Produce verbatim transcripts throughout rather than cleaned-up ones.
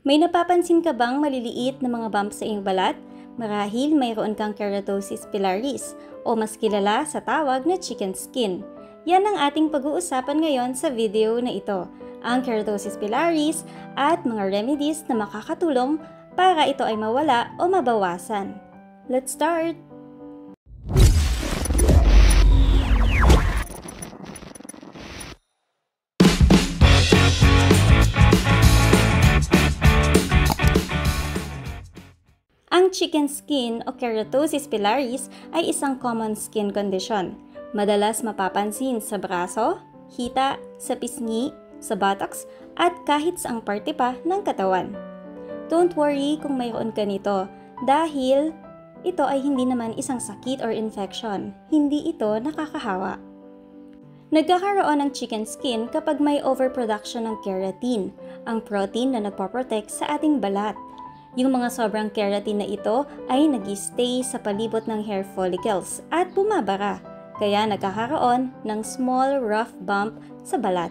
May napapansin ka bang maliliit na mga bumps sa iyong balat? Marahil mayroon kang keratosis pilaris o mas kilala sa tawag na chicken skin. Yan ang ating pag-uusapan ngayon sa video na ito, ang keratosis pilaris at mga remedies na makakatulong para ito ay mawala o mabawasan. Let's start! Ang chicken skin o keratosis pilaris ay isang common skin condition. Madalas mapapansin sa braso, hita, sa pisngi, sa buttocks, at kahit saang parte pa ng katawan. Don't worry kung mayroon ka nito dahil ito ay hindi naman isang sakit or infection. Hindi ito nakakahawa. Nagkakaroon ng chicken skin kapag may overproduction ng keratin, ang protein na nagpoprotect sa ating balat. Yung mga sobrang keratin na ito ay nag-stay sa palibot ng hair follicles at bumabara, kaya nagkakaroon ng small rough bump sa balat.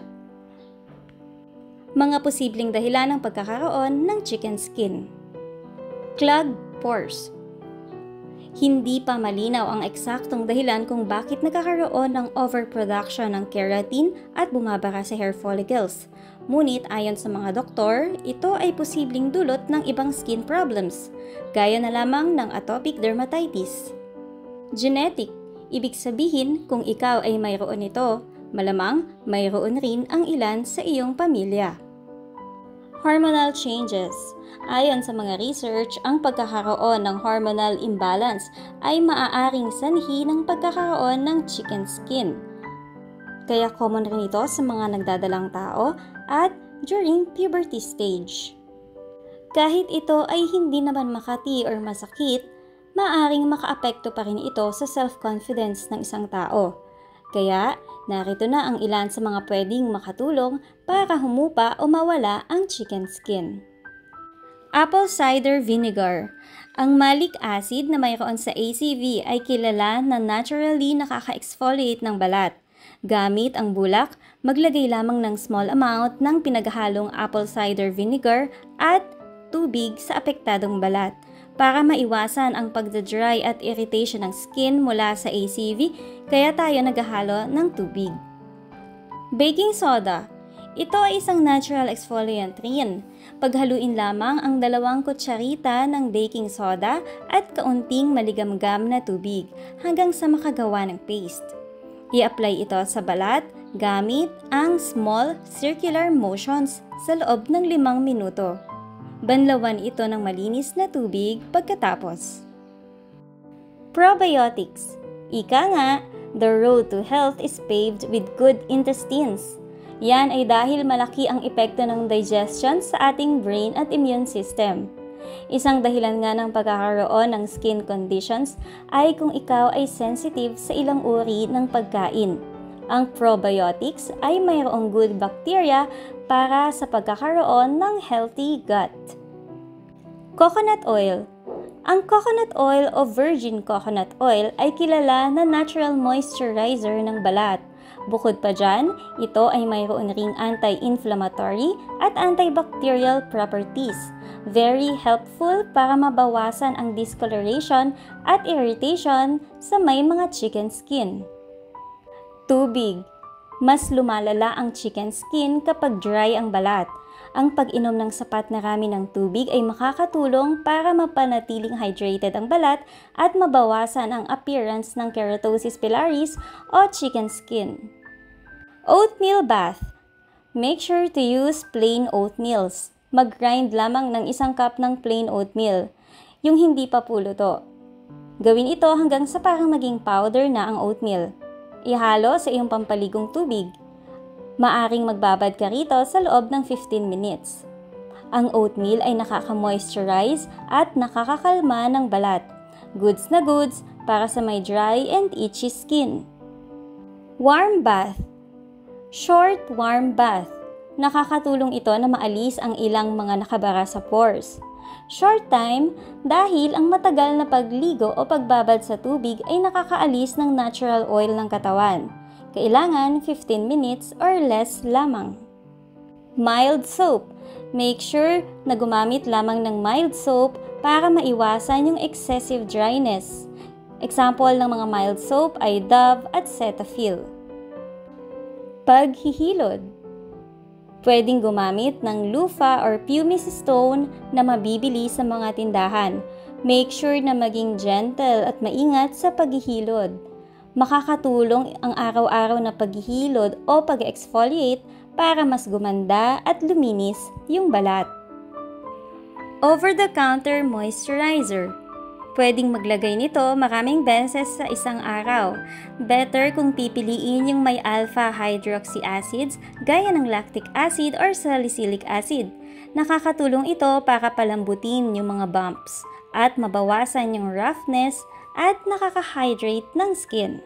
Mga posibleng dahilan ng pagkakaroon ng chicken skin. Clogged pores. Hindi pa malinaw ang eksaktong dahilan kung bakit nagkakaroon ng overproduction ng keratin at bumabara sa hair follicles. Ngunit ayon sa mga doktor, ito ay posibleng dulot ng ibang skin problems, gaya na lamang ng atopic dermatitis. Genetic, ibig sabihin kung ikaw ay mayroon nito, malamang mayroon rin ang ilan sa iyong pamilya. Hormonal changes. Ayon sa mga research, ang pagkakaroon ng hormonal imbalance ay maaaring sanhi ng pagkakaroon ng chicken skin. Kaya common rin ito sa mga nagdadalang tao at during puberty stage. Kahit ito ay hindi naman makati or masakit, maaaring makaapekto pa rin ito sa self-confidence ng isang tao. Kaya, narito na ang ilan sa mga pwedeng makatulong para humupa o mawala ang chicken skin. Apple cider vinegar. Ang malic acid na mayroon sa A C V ay kilala na naturally nakaka-exfoliate ng balat. Gamit ang bulak, maglagay lamang ng small amount ng pinaghalong apple cider vinegar at tubig sa apektadong balat para maiwasan ang pagda-dry at irritation ng skin mula sa A C V, kaya tayo naghahalo ng tubig. Baking soda. Ito ay isang natural exfoliant rin. Paghaluin lamang ang dalawang kutsarita ng baking soda at kaunting maligamgam na tubig hanggang sa makagawa ng paste. I-apply ito sa balat gamit ang small circular motions sa loob ng limang minuto. Banlawan ito ng malinis na tubig pagkatapos. Probiotics. Ika nga, the road to health is paved with good intestines. Yan ay dahil malaki ang epekto ng digestion sa ating brain at immune system. Isang dahilan nga ng pagkakaroon ng skin conditions ay kung ikaw ay sensitive sa ilang uri ng pagkain. Ang probiotics ay mayroong good bacteria para sa pagkakaroon ng healthy gut. Coconut oil. Ang coconut oil o virgin coconut oil ay kilala na natural moisturizer ng balat. Bukod pa dyan, ito ay mayroon ring anti-inflammatory at antibacterial properties. Very helpful para mabawasan ang discoloration at irritation sa may mga chicken skin. Tubig. Mas lumalala ang chicken skin kapag dry ang balat. Ang pag-inom ng sapat na rami ng tubig ay makakatulong para mapanatiling hydrated ang balat at mabawasan ang appearance ng keratosis pilaris o chicken skin. Oatmeal bath. Make sure to use plain oatmeals. Mag-grind lamang ng isang cup ng plain oatmeal, yung hindi pa puluto. Gawin ito hanggang sa parang maging powder na ang oatmeal. Ihalo sa iyong pampaligong tubig. Maaring magbabad ka rito sa loob ng fifteen minutes. Ang oatmeal ay nakaka-moisturize at nakakakalma ng balat. Goods na goods para sa may dry and itchy skin. Warm bath. Short warm bath. Nakakatulong ito na maalis ang ilang mga nakabara sa pores. Short time dahil ang matagal na pagligo o pagbabad sa tubig ay nakakaalis ng natural oil ng katawan. Kailangan fifteen minutes or less lamang. Mild soap. Make sure na gumamit lamang ng mild soap para maiwasan yung excessive dryness. Example ng mga mild soap ay Dove at Cetaphil. Paghihilod. Pwedeng gumamit ng loofah or pumice stone na mabibili sa mga tindahan. Make sure na maging gentle at maingat sa paghihilod. Makakatulong ang araw-araw na paghihilod o pag-exfoliate para mas gumanda at luminis yung balat. Over-the-counter moisturizer. Pwedeng maglagay nito maraming beses sa isang araw. Better kung pipiliin yung may alpha hydroxy acids gaya ng lactic acid or salicylic acid. Nakakatulong ito para palambutin yung mga bumps at mabawasan yung roughness at nakaka-hydrate ng skin.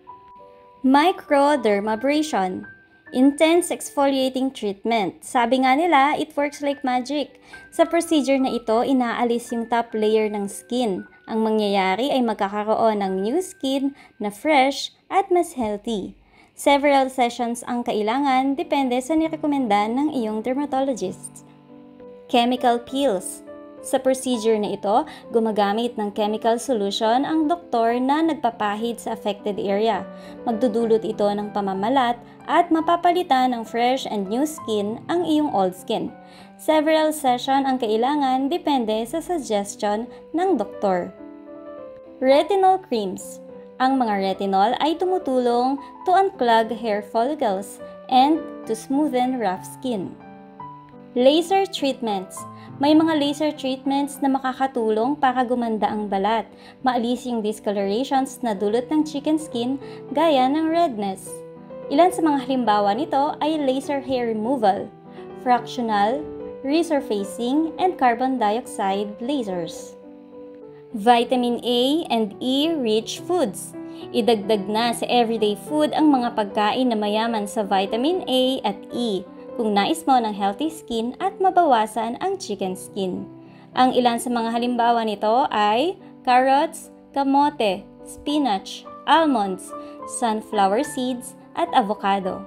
Microdermabrasion. Intense exfoliating treatment. Sabi nga nila, it works like magic. Sa procedure na ito, inaalis yung top layer ng skin. Ang mangyayari ay magkakaroon ng new skin na fresh at mas healthy. Several sessions ang kailangan, depende sa nirekomenda ng iyong dermatologist. Chemical peels. Sa procedure na ito, gumagamit ng chemical solution ang doktor na nagpapahid sa affected area. Magdudulot ito ng pamamalat at mapapalitan ng fresh and new skin ang iyong old skin. Several session ang kailangan depende sa suggestion ng doktor. Retinol creams. Ang mga retinol ay tumutulong to unclog hair follicles and to smoothen rough skin. Laser treatments. May mga laser treatments na makakatulong para gumanda ang balat, maalis yung discolorations na dulot ng chicken skin gaya ng redness. Ilan sa mga halimbawa nito ay laser hair removal, fractional, resurfacing, and carbon dioxide lasers. Vitamin A and E-rich foods. Idagdag na sa everyday food ang mga pagkain na mayaman sa vitamin A at E kung nais mo ng healthy skin at mabawasan ang chicken skin. Ang ilan sa mga halimbawa nito ay carrots, kamote, spinach, almonds, sunflower seeds, at avocado.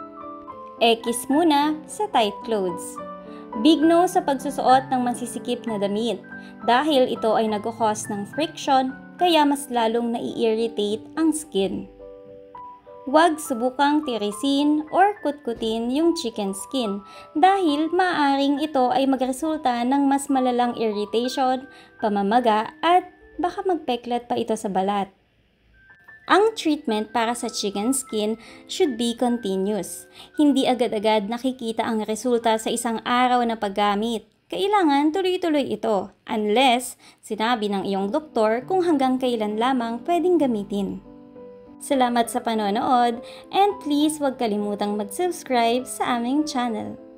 Ekis muna sa tight clothes. Big no sa pagsusuot ng masisikip na damit dahil ito ay nag-cause ng friction kaya mas lalong nai-irritate ang skin. Huwag subukang tirisin or kutkutin yung chicken skin dahil maaaring ito ay magresulta ng mas malalang irritation, pamamaga at baka magpeklat pa ito sa balat. Ang treatment para sa chicken skin should be continuous. Hindi agad-agad nakikita ang resulta sa isang araw na paggamit. Kailangan tuloy-tuloy ito unless sinabi ng iyong doktor kung hanggang kailan lamang pwedeng gamitin. Salamat sa panonood and please huwag kalimutang mag-subscribe sa aming channel.